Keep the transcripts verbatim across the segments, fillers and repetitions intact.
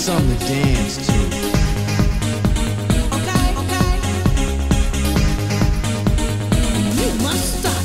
something to dance to. Okay, okay. You must stop.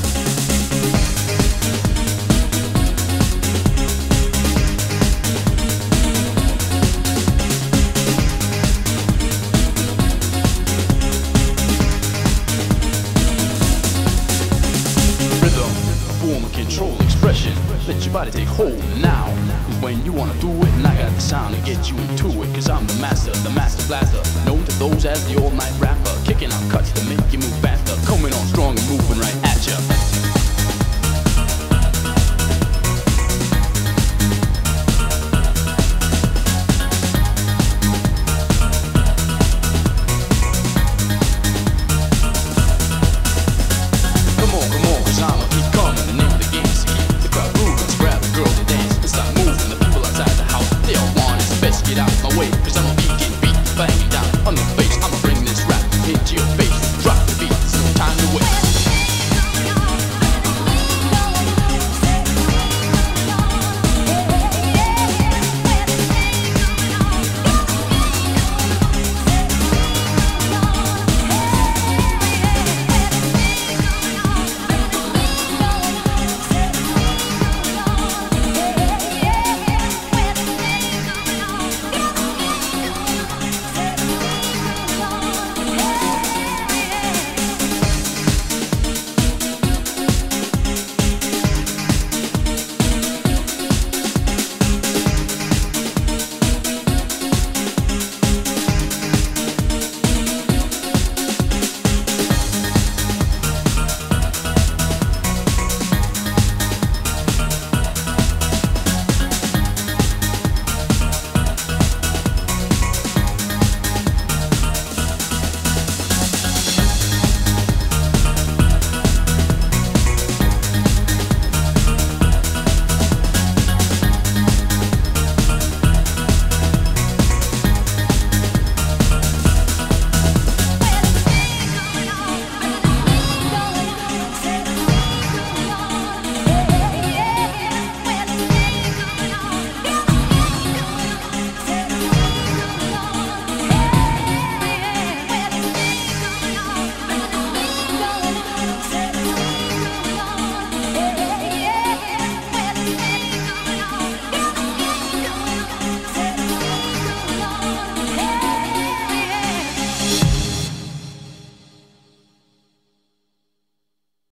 Rhythm, form and control expression. Let your body take hold now. Cause when you wanna do it, and I got the sound to get you into it. Cause I'm the master, the master blaster. Known to those as the all-night rapper. Kicking out cuts to make you move faster. Coming on